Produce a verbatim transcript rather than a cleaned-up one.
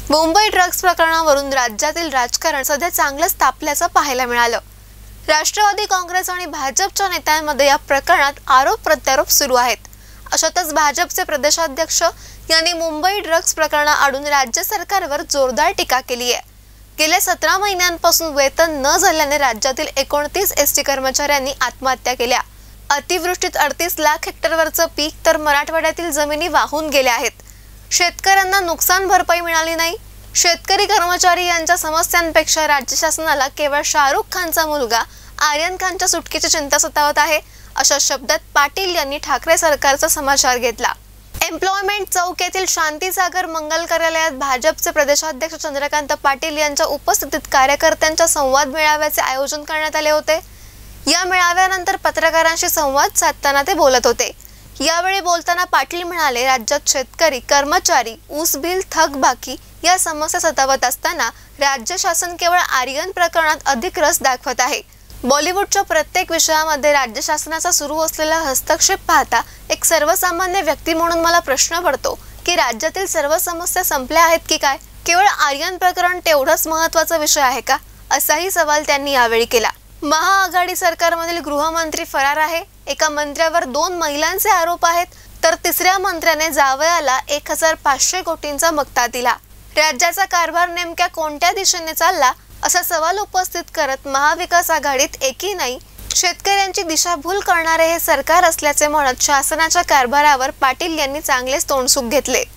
Mumbai drugs प्रकरणावरून राज्यातील राजकारण सध्या चांगलंच तापल्याचं पाहायला मिळालं। राष्ट्रवादी काँग्रेस आणि भाजपच्या नेत्यांमध्ये या प्रकरणात आरोप प्रत्यारोप सुरू आहेत। अशातच भाजपचे प्रदेशाध्यक्ष यांनी मुंबई ड्रग्ज प्रकरणाआडून राज्य सरकारवर जोरदार टीका केली आहे। गेल्या सतरा महिन्यांपासून वेतन न झाल्याने राज्यातील एकोणतीस एसटी कर्मचाऱ्यांनी आत्महत्या केल्या। अतिवृष्टीत अडतीस लाख हेक्टरवरचं पीक तर मराठवाड्यातील जमिनी वाहून गेल्या आहेत। शेतकऱ्यांना नुकसान भरपाई मिळाली नाही। शेतकरी कर्मचारी यांच्या समस्यांपेक्षा राज्य शासनाला केवळ शाहरुख खानचा मुलगा आर्यन खानच्या सुटकेची चिंता सतावत आहे, अशा शब्दात पाटील यांनी ठाकरे सरकारचा समाचार घेतला। एम्प्लॉयमेंट चौक येथील शांतीसागर मंगल कार्यालयात भाजपचे प्रदेशाध्यक्ष चंद्रकांत पाटील यांच्या उपस्थितीत कार्यकर्त्यांच्या संवाद मेळाव्याचे आयोजन करण्यात आले होते। या मेळाव्यानंतर पत्रकारांशी संवाद साधताना ते बोलत होते। यावेळी बोलताना पाटील म्हणाले, राज्यात शेतकरी कर्मचारी ऊस बिल थकबाकी या समस्या सतावत असताना राज्य शासन केवळ आर्यन प्रकरणात अधिक रस दाखवत आहे। बॉलिवूडच्या प्रत्येक विषयामध्ये राज्य शासनाचा सुरू असलेला हस्तक्षेप पाहता एक सर्वसामान्य व्यक्ती म्हणून मला प्रश्न पडतो की राज्यातील सर्व समस्या संपल्या आहेत की काय? केवळ आर्यन प्रकरण तेवढाच महत्त्वाचा विषय आहे का? असाही सवाल त्यांनी यावेळी केला। महाआघाडी सरकारमधील गृहमंत्री फरार आहे। एका मंत्र्यावर दोन महिलांचे आरोप आहेत, तर तिसऱ्या मंत्र्याने जावयाला एक हजार पाचशे कोटींचा मक्ता दिला। राज्याचा कारभार नेमक्या कोणत्या दिशेने चालला असा सवाल उपस्थित करत महाविकास आघाडीत एकी नाही, शेतकऱ्यांची दिशाभूल करणारे हे सरकार असल्याचे म्हणत शासनाच्या कारभारावर पाटील यांनी चांगलेच तोंडसुख घेतले।